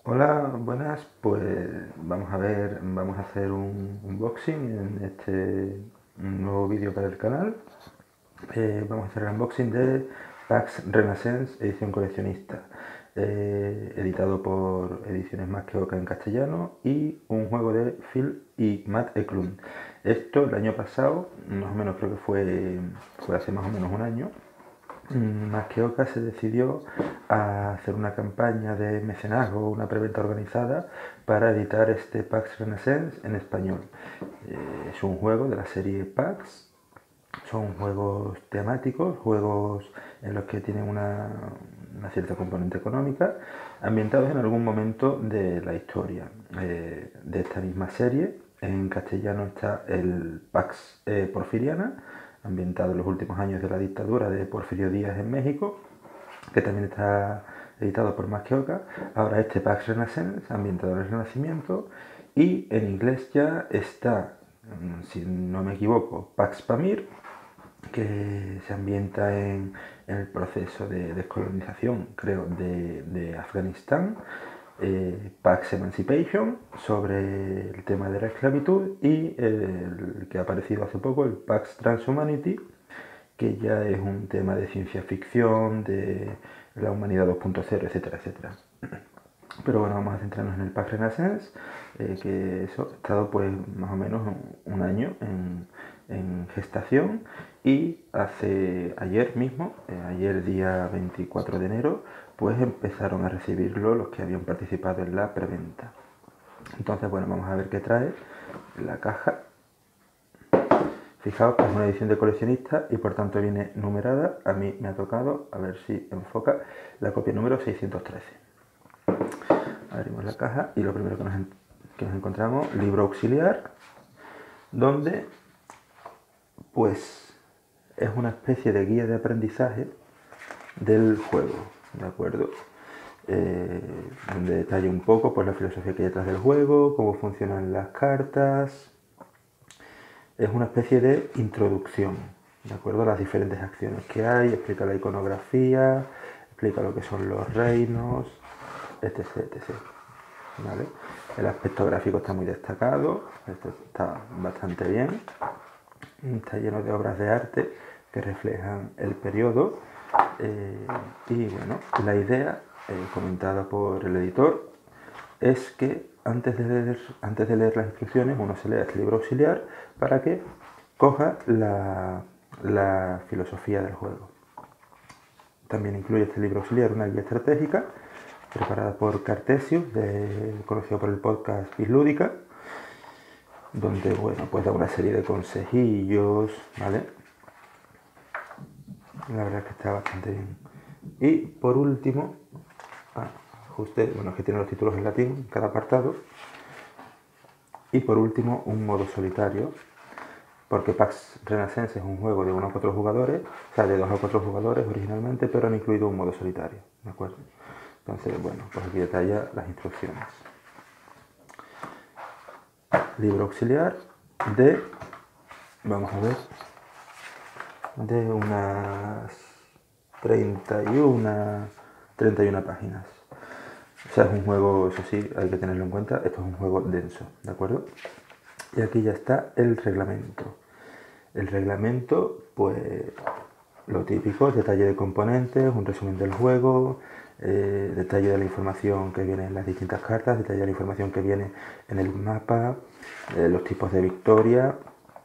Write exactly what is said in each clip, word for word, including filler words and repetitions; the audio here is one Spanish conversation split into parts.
Hola, buenas. Pues vamos a ver, vamos a hacer un unboxing en este nuevo vídeo para el canal. Eh, vamos a hacer el unboxing de Pax Renaissance edición coleccionista, eh, editado por Ediciones Más que Oca en castellano, y un juego de Phil y Matt Eklund. Esto el año pasado, más o menos creo que fue, fue hace más o menos un año. Más que Oca se decidió a hacer una campaña de mecenazgo, una preventa organizada para editar este Pax Renaissance en español. Eh, es un juego de la serie Pax, son juegos temáticos, juegos en los que tienen una, una cierta componente económica, ambientados en algún momento de la historia eh, de esta misma serie. En castellano está el Pax eh, Porfiriana, ambientado en los últimos años de la dictadura de Porfirio Díaz en México, que también está editado por Más que Oca. Ahora este Pax Renaissance, ambientado en el Renacimiento, y en inglés ya está, si no me equivoco, Pax Pamir, que se ambienta en, en el proceso de descolonización, creo, de, de Afganistán. eh, Pax Emancipation, sobre el tema de la esclavitud, y el que ha aparecido hace poco, el Pax Transhumanity, que ya es un tema de ciencia ficción, de la humanidad dos punto cero, etcétera, etcétera. Pero bueno, vamos a centrarnos en el Pack Renaissance, eh, que eso ha estado pues más o menos un, un año en, en gestación, y hace ayer mismo, eh, ayer día veinticuatro de enero, pues empezaron a recibirlo los que habían participado en la preventa. Entonces, bueno, vamos a ver qué trae la caja. Fijaos que es una edición de coleccionista y por tanto viene numerada. A mí me ha tocado, a ver si enfoca, la copia número seiscientos trece. Abrimos la caja y lo primero que nos, que nos encontramos, libro auxiliar, donde pues es una especie de guía de aprendizaje del juego, ¿de acuerdo? Eh, donde detalla un poco pues la filosofía que hay detrás del juego, cómo funcionan las cartas. Es una especie de introducción, ¿de acuerdo? Las diferentes acciones que hay, explica la iconografía, explica lo que son los reinos, etc, etcétera. ¿Vale? El aspecto gráfico está muy destacado, esto está bastante bien, está lleno de obras de arte que reflejan el periodo, eh, y bueno, la idea, eh, comentada por el editor, es que antes de, leer, antes de leer las instrucciones uno se lea este libro auxiliar para que coja la, la filosofía del juego. También incluye este libro auxiliar una guía estratégica preparada por Cartesius, de, conocido por el podcast Bislúdica, donde, bueno, pues da una serie de consejillos, ¿vale? La verdad es que está bastante bien. Y por último, ah, ajuste, bueno, es que tiene los títulos en latín en cada apartado. Y por último, un modo solitario, porque Pax Renaissance es un juego de uno a cuatro jugadores, o sea, de dos a cuatro jugadores originalmente, pero han incluido un modo solitario, ¿de acuerdo? Entonces, bueno, pues aquí detalla las instrucciones. Libro auxiliar de, vamos a ver, de unas treinta y una, treinta y una páginas. O sea, es un juego, eso sí, hay que tenerlo en cuenta, esto es un juego denso, ¿de acuerdo? Y aquí ya está el reglamento. El reglamento, pues lo típico, detalle de componentes, un resumen del juego, eh, detalle de la información que viene en las distintas cartas, detalle de la información que viene en el mapa, eh, los tipos de victoria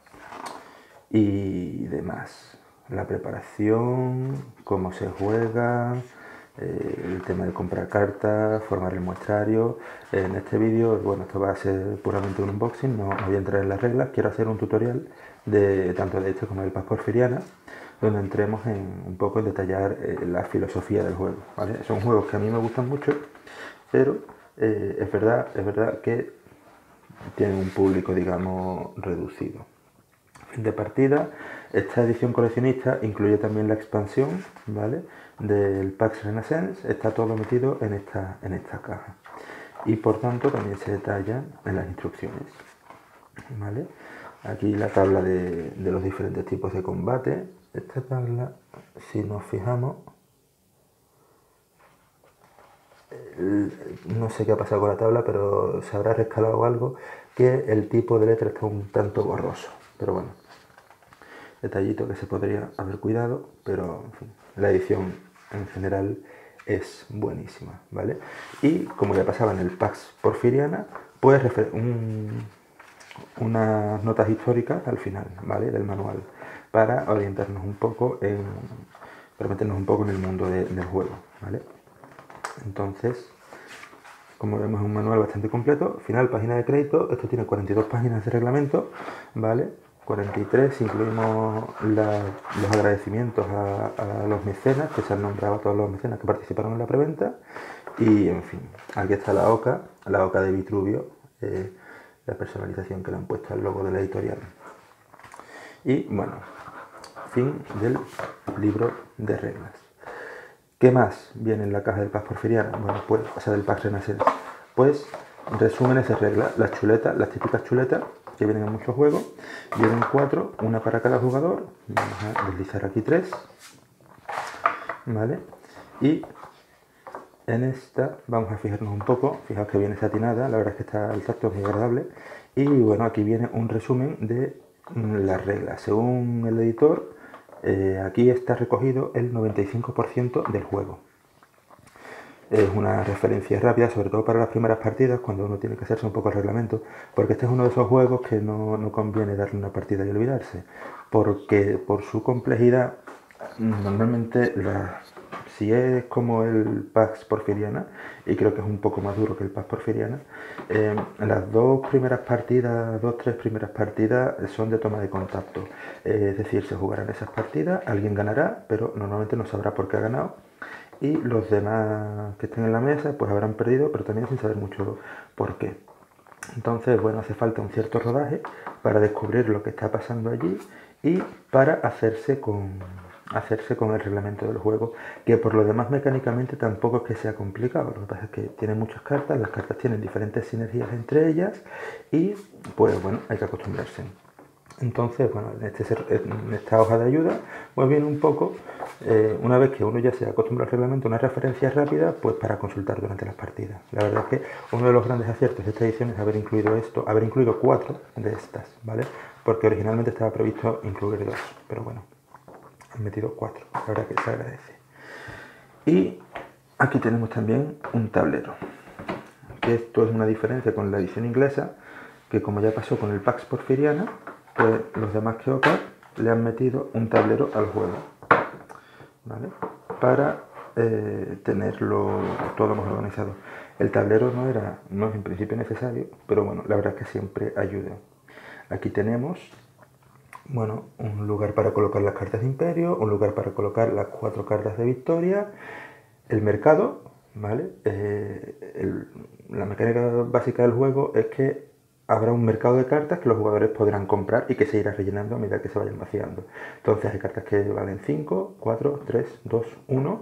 y demás. La preparación, cómo se juega, eh, el tema de comprar cartas, formar el muestrario. En este vídeo, bueno, esto va a ser puramente un unboxing, no, no voy a entrar en las reglas, quiero hacer un tutorial de tanto de este como del Pax Porfiriana, donde entremos en, un poco en detallar eh, la filosofía del juego, ¿vale? Son juegos que a mí me gustan mucho, pero eh, es verdad, es verdad que tienen un público, digamos, reducido. Fin de partida, esta edición coleccionista incluye también la expansión, ¿vale?, del Pax Renaissance. Está todo metido en esta, en esta caja, y por tanto también se detalla en las instrucciones, ¿vale? Aquí la tabla de, de los diferentes tipos de combate. Esta tabla, si nos fijamos, no sé qué ha pasado con la tabla, pero se habrá rescalado algo, que el tipo de letra está un tanto borroso. Pero bueno, detallito que se podría haber cuidado, pero en fin, la edición en general es buenísima, ¿vale? Y como ya pasaba en el Pax Porfiriana, pues un, unas notas históricas al final, ¿vale? Del manual, para orientarnos un poco en, para meternos un poco en el mundo de, del juego, ¿vale? Entonces, como vemos, es un manual bastante completo. Final, página de crédito. Esto tiene cuarenta y dos páginas de reglamento, ¿vale? cuarenta y tres, incluimos la, los agradecimientos a, a los mecenas, que se han nombrado a todos los mecenas que participaron en la preventa. Y, en fin, aquí está la OCA, la OCA de Vitruvio, eh, la personalización que le han puesto al logo de la editorial. Y, bueno, fin del libro de reglas. ¿Qué más viene en la caja del Pax Porfiriana? Bueno, pues, o sea, del Pax Renaissance. Pues, resúmenes de reglas, las chuletas, las típicas chuletas que vienen en muchos juegos. Vienen cuatro, una para cada jugador. Vamos a deslizar aquí tres. ¿Vale? Y en esta vamos a fijarnos un poco. Fijaos que viene satinada, la verdad es que está el tacto muy agradable. Y bueno, aquí viene un resumen de las reglas. Según el editor, eh, aquí está recogido el noventa y cinco por ciento del juego. Es una referencia rápida, sobre todo para las primeras partidas, cuando uno tiene que hacerse un poco el reglamento, porque este es uno de esos juegos que no, no conviene darle una partida y olvidarse, porque por su complejidad, normalmente, la, si es como el Pax Porfiriana, y creo que es un poco más duro que el Pax Porfiriana, eh, las dos primeras partidas, dos, tres primeras partidas son de toma de contacto, eh, es decir, se jugarán esas partidas, alguien ganará, pero normalmente no sabrá por qué ha ganado, y los demás que estén en la mesa pues habrán perdido, pero también sin saber mucho por qué. Entonces, bueno, hace falta un cierto rodaje para descubrir lo que está pasando allí y para hacerse con, hacerse con el reglamento del juego, que por lo demás mecánicamente tampoco es que sea complicado. Lo que pasa es que tiene muchas cartas, las cartas tienen diferentes sinergias entre ellas y pues bueno, hay que acostumbrarse. Entonces, bueno, en, este, en esta hoja de ayuda, pues viene un poco, eh, una vez que uno ya se acostumbra al reglamento, una referencia rápida, pues para consultar durante las partidas. La verdad es que uno de los grandes aciertos de esta edición es haber incluido esto, haber incluido cuatro de estas, ¿vale? Porque originalmente estaba previsto incluir dos, pero bueno, han metido cuatro, la verdad que se agradece. Y aquí tenemos también un tablero, que esto es una diferencia con la edición inglesa, que como ya pasó con el Pax Porfiriana, pues los demás que OCA le han metido un tablero al juego, ¿vale? Para eh, tenerlo todo más organizado. El tablero no era, no es en principio necesario, pero bueno, la verdad es que siempre ayuda. Aquí tenemos, bueno, un lugar para colocar las cartas de imperio, un lugar para colocar las cuatro cartas de victoria, el mercado, ¿vale? Eh, el, la mecánica básica del juego es que habrá un mercado de cartas que los jugadores podrán comprar y que se irá rellenando a medida que se vayan vaciando. Entonces hay cartas que valen cinco, cuatro, tres, dos, uno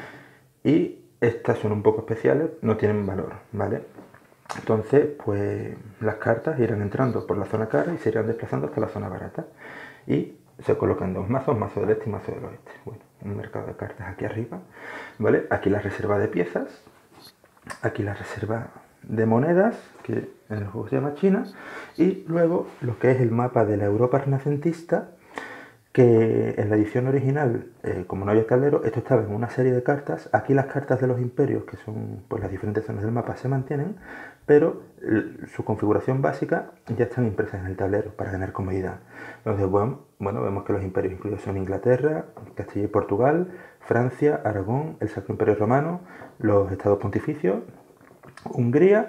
y estas son un poco especiales, no tienen valor, ¿vale? Entonces, pues las cartas irán entrando por la zona cara y se irán desplazando hasta la zona barata. Y se colocan dos mazos, mazo del este y mazo del oeste. Bueno, un mercado de cartas aquí arriba, ¿vale? Aquí la reserva de piezas, aquí la reserva de monedas, que en el juego se llama China, y luego lo que es el mapa de la Europa renacentista, que en la edición original, eh, como no había tablero, esto estaba en una serie de cartas. Aquí las cartas de los imperios, que son pues, las diferentes zonas del mapa, se mantienen, pero su configuración básica ya están impresas en el tablero para ganar comodidad. Entonces, bueno, bueno, vemos que los imperios incluidos son Inglaterra, Castilla y Portugal, Francia, Aragón, el Sacro Imperio Romano, los estados pontificios, Hungría,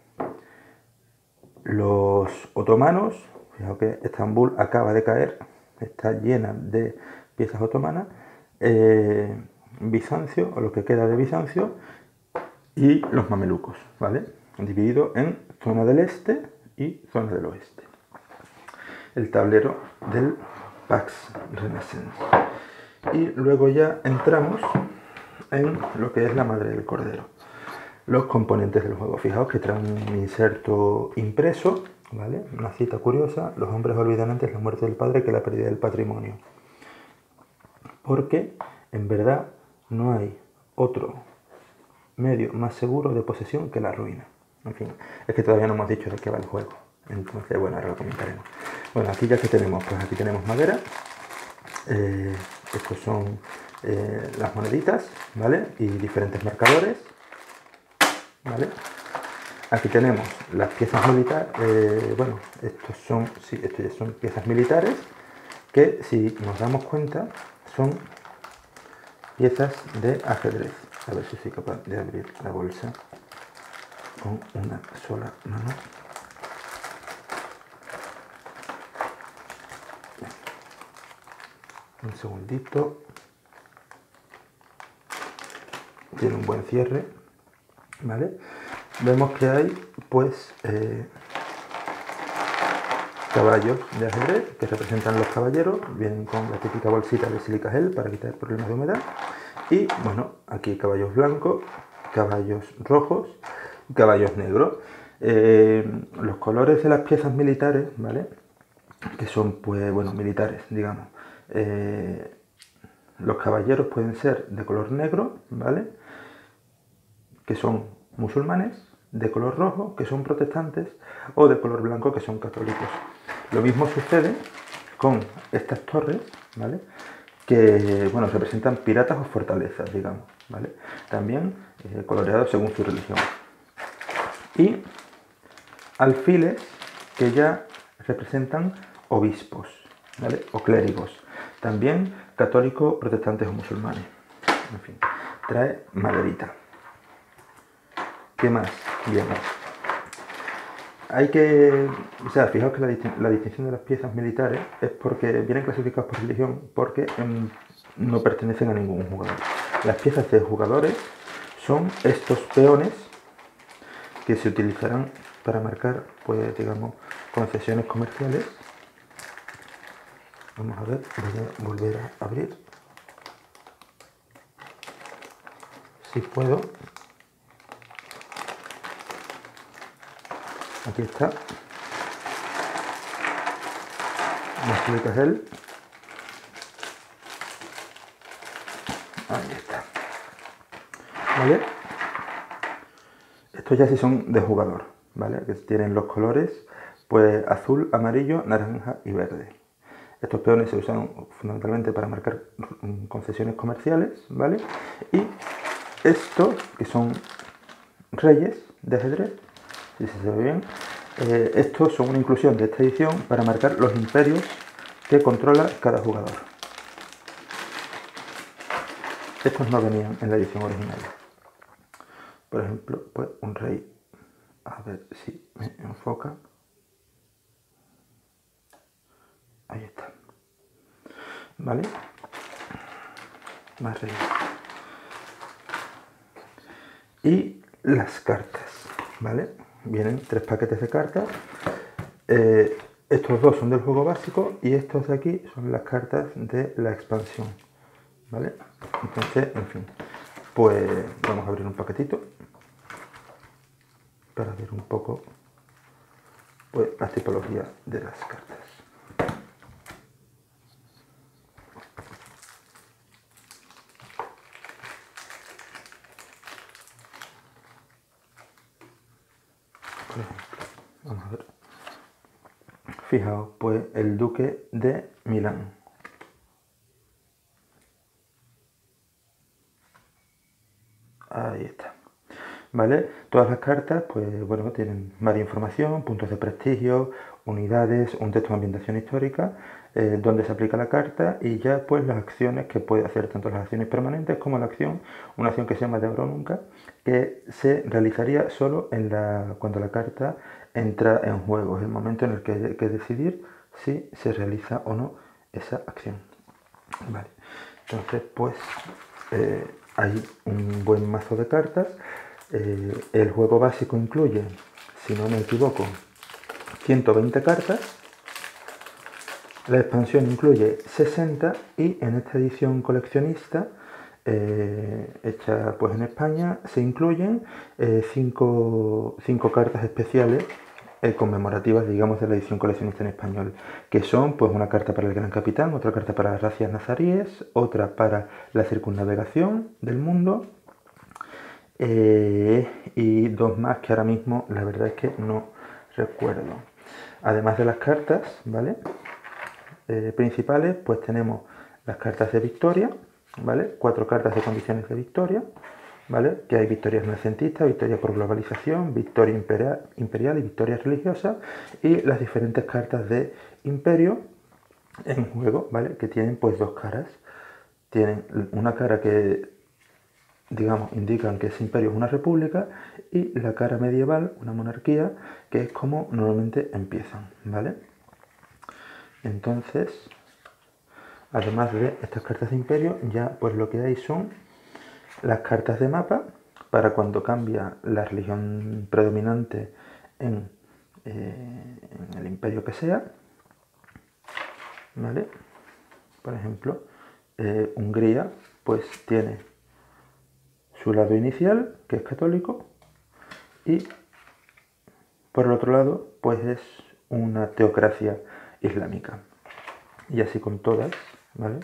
los otomanos. Fijaos que Estambul acaba de caer, está llena de piezas otomanas, eh, Bizancio, o lo que queda de Bizancio, y los mamelucos, ¿vale? Dividido en zona del este y zona del oeste. El tablero del Pax Renaissance. Y luego ya entramos en lo que es la madre del cordero. Los componentes del juego. Fijaos que trae un inserto impreso, ¿vale? Una cita curiosa: los hombres olvidan antes la muerte del padre que la pérdida del patrimonio. Porque en verdad no hay otro medio más seguro de posesión que la ruina. En fin, es que todavía no hemos dicho de qué va el juego. Entonces, bueno, ahora lo comentaremos. Bueno, aquí ya que tenemos, pues aquí tenemos madera. Eh, estos son eh, las moneditas, ¿vale? Y diferentes marcadores, ¿vale? Aquí tenemos las piezas militares, eh, bueno, estos son, sí, estos ya son piezas militares que, si nos damos cuenta, son piezas de ajedrez. A ver si soy capaz de abrir la bolsa con una sola mano. Un segundito. Tiene un buen cierre, ¿vale? Vemos que hay, pues, eh, caballos de ajedrez que representan los caballeros. Vienen con la típica bolsita de sílica gel para quitar problemas de humedad. Y, bueno, aquí caballos blancos, caballos rojos y caballos negros. Eh, los colores de las piezas militares, ¿vale? Que son, pues, bueno, militares, digamos. Eh, los caballeros pueden ser de color negro, ¿vale? Que son musulmanes, de color rojo, que son protestantes, o de color blanco, que son católicos. Lo mismo sucede con estas torres, ¿vale? Que, bueno, representan piratas o fortalezas, digamos, ¿vale? También eh, coloreados según su religión. Y alfiles que ya representan obispos, ¿vale? O clérigos. También católicos, protestantes o musulmanes. En fin, trae maderita. ¿Qué más? Bien. Hay que, o sea, fijaos que la, distin la distinción de las piezas militares es porque vienen clasificadas por religión, porque em, no pertenecen a ningún jugador. Las piezas de jugadores son estos peones que se utilizarán para marcar, pues, digamos, concesiones comerciales. Vamos a ver, voy a volver a abrir. Si puedo. Aquí está. Una sílica gel. Ahí está. ¿Vale? Estos ya sí son de jugador, ¿vale? Que tienen los colores, pues, azul, amarillo, naranja y verde. Estos peones se usan fundamentalmente para marcar concesiones comerciales, ¿vale? Y estos, que son reyes de ajedrez, si se ve bien, eh, estos son una inclusión de esta edición para marcar los imperios que controla cada jugador. Estos no venían en la edición original. Por ejemplo, pues un rey, a ver si me enfoca. Ahí está. ¿Vale? Más reyes. Y las cartas, ¿vale? Vienen tres paquetes de cartas. Eh, estos dos son del juego básico y estos de aquí son las cartas de la expansión, ¿vale? Entonces, en fin, pues vamos a abrir un paquetito para ver un poco, pues, la tipología de las cartas. Por ejemplo, vamos a ver. Fijaos, pues, el duque de Milán. Ahí está. ¿Vale? Todas las cartas, pues, bueno, tienen varias información, puntos de prestigio, unidades, un texto de ambientación histórica, eh, donde se aplica la carta y ya, pues, las acciones que puede hacer, tanto las acciones permanentes como la acción, una acción que se llama de ahora o nunca, que se realizaría solo en la, cuando la carta entra en juego. Es el momento en el que hay que decidir si se realiza o no esa acción. Vale. Entonces, pues, eh, hay un buen mazo de cartas. Eh, el juego básico incluye, si no me equivoco, ciento veinte cartas. La expansión incluye sesenta y en esta edición coleccionista, eh, hecha, pues, en España, se incluyen cinco eh, cartas especiales eh, conmemorativas, digamos, de la edición coleccionista en español, que son, pues, una carta para el Gran Capitán, otra carta para las razzias nazaríes, otra para la circunnavegación del mundo, eh, y dos más que ahora mismo la verdad es que no recuerdo. Además de las cartas, ¿vale? Eh, principales, pues tenemos las cartas de victoria, ¿vale? Cuatro cartas de condiciones de victoria, ¿vale? Que hay victorias renacentistas, victoria por globalización, victoria imperial, imperial y victoria religiosa, y las diferentes cartas de imperio en juego, ¿vale? Que tienen pues dos caras. Tienen una cara que, digamos, indican que ese imperio es una república, y la cara medieval, una monarquía, que es como normalmente empiezan, ¿vale? Entonces, además de estas cartas de imperio, ya pues lo que hay son las cartas de mapa para cuando cambia la religión predominante en, eh, en el imperio que sea, ¿vale? Por ejemplo, eh, Hungría pues tiene su lado inicial, que es católico, y por el otro lado pues es una teocracia islámica, y así con todas, ¿vale?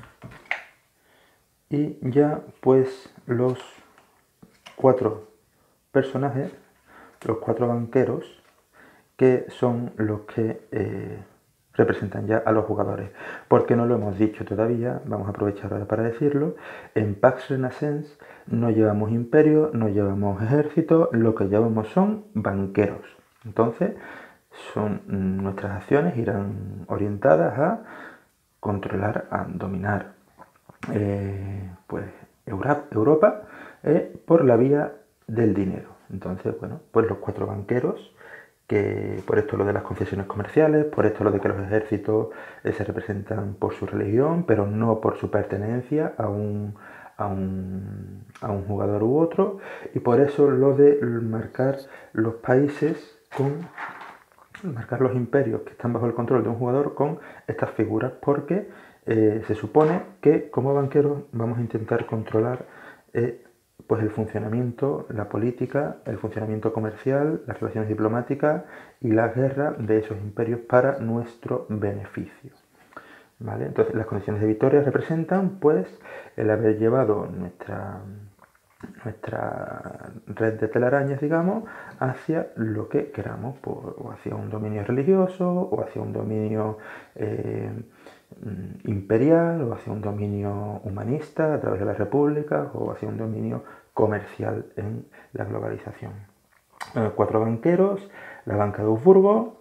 Y ya pues los cuatro personajes, los cuatro banqueros, que son los que eh, representan ya a los jugadores. Porque no lo hemos dicho todavía, vamos a aprovechar ahora para decirlo. En Pax Renaissance no llevamos imperio, no llevamos ejército, lo que llevamos son banqueros. Entonces, son nuestras acciones irán orientadas a controlar, a dominar eh, pues Europa eh, por la vía del dinero. Entonces, bueno, pues los cuatro banqueros, que por esto lo de las concesiones comerciales, por esto lo de que los ejércitos eh, se representan por su religión, pero no por su pertenencia a un, a un, a un jugador u otro, y por eso lo de marcar los países con marcar los imperios que están bajo el control de un jugador con estas figuras, porque eh, se supone que como banqueros vamos a intentar controlar eh, pues el funcionamiento, la política, el funcionamiento comercial, las relaciones diplomáticas y la guerra de esos imperios para nuestro beneficio. ¿Vale? Entonces las condiciones de victoria representan pues el haber llevado nuestra nuestra red de telarañas, digamos, hacia lo que queramos, por, o hacia un dominio religioso, o hacia un dominio eh, imperial, o hacia un dominio humanista a través de las repúblicas, o hacia un dominio comercial en la globalización. Eh, cuatro banqueros, la banca de Augsburgo,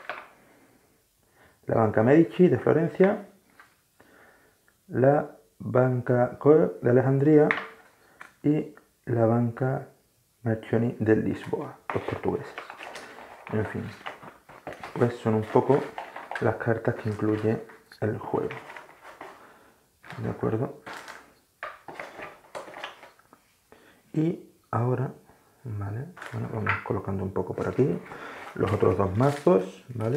la banca Medici de Florencia, la banca Coe de Alejandría, y la banca Marchioni de Lisboa, los portugueses. En fin, pues son un poco las cartas que incluye el juego. ¿De acuerdo? Y ahora, ¿vale? Bueno, vamos colocando un poco por aquí los otros dos mazos, ¿vale?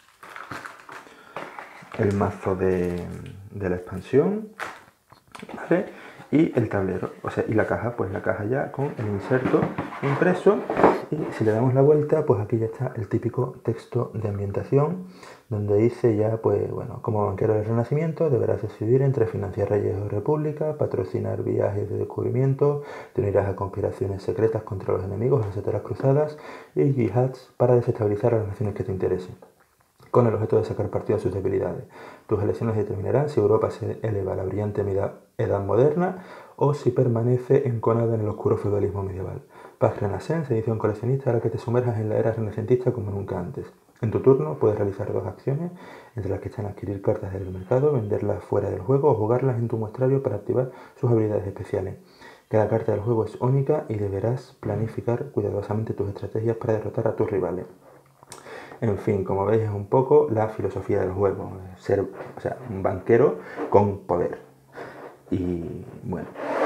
El mazo de, de la expansión, ¿vale? Y el tablero, o sea, y la caja, pues la caja ya con el inserto impreso, y si le damos la vuelta, pues aquí ya está el típico texto de ambientación, donde dice ya, pues bueno, como banquero del Renacimiento deberás decidir entre financiar reyes o república, patrocinar viajes de descubrimiento, te unirás a conspiraciones secretas contra los enemigos, hacer las cruzadas y yihads para desestabilizar a las naciones que te interesen, con el objeto de sacar partido a sus debilidades. Tus elecciones determinarán si Europa se eleva a la brillante edad moderna o si permanece enconada en el oscuro feudalismo medieval. Pax Renaissance, edición coleccionista, hará que te sumerjas en la era renacentista como nunca antes. En tu turno puedes realizar dos acciones, entre las que están adquirir cartas del mercado, venderlas fuera del juego o jugarlas en tu muestrario para activar sus habilidades especiales. Cada carta del juego es única y deberás planificar cuidadosamente tus estrategias para derrotar a tus rivales. En fin, como veis es un poco la filosofía del juego, ser, o sea, un banquero con poder. Y bueno,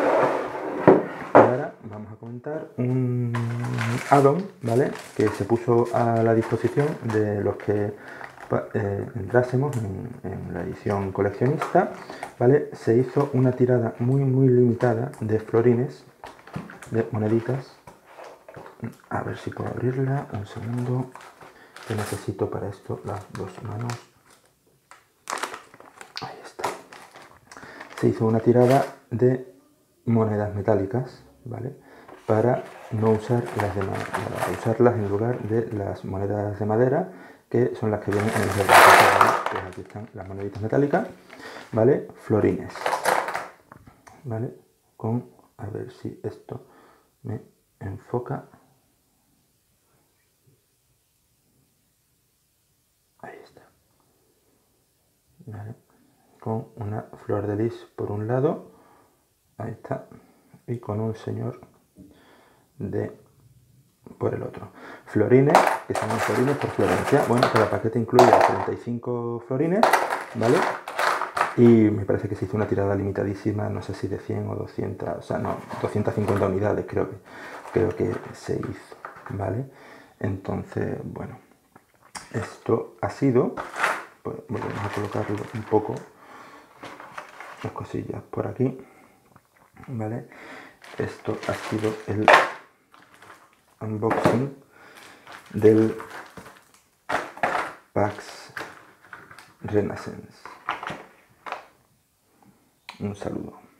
ahora vamos a comentar un add-on, ¿vale? Que se puso a la disposición de los que eh, entrásemos en, en la edición coleccionista, ¿vale? Se hizo una tirada muy muy limitada de florines, de moneditas. A ver si puedo abrirla, un segundo, que necesito para esto las dos manos. Ahí está. Se hizo una tirada de monedas metálicas, ¿vale? para no usar las de para usarlas en lugar de las monedas de madera, que son las que vienen en el juego. Pues aquí están las moneditas metálicas, ¿vale? Florines, ¿vale? Con, a ver si esto me enfoca. Ahí está. ¿Vale? Con una flor de lis por un lado, ahí está, y con un señor de por el otro. Florines, que son florines por Florencia. Bueno, cada paquete incluye treinta y cinco florines, ¿vale? Y me parece que se hizo una tirada limitadísima, no sé si de cien o doscientas, o sea, no, doscientas cincuenta unidades creo que, creo que se hizo, ¿vale? Entonces, bueno, esto ha sido, pues volvemos a colocarlo un poco, las cosillas por aquí, ¿vale? Esto ha sido el unboxing del PAX Renaissance. Un saludo.